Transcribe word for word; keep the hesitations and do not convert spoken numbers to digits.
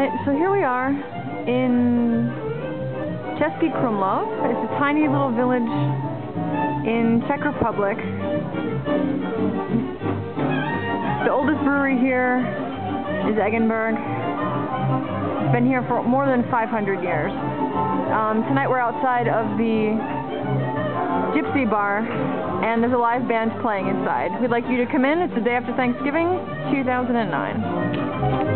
Alright, so here we are in Český Krumlov. It's a tiny little village in Czech Republic. The oldest brewery here is Eggenberg. It's been here for more than five hundred years. Um, tonight we're outside of the Gypsy bar, and there's a live band playing inside. We'd like you to come in. It's the day after Thanksgiving, two thousand nine.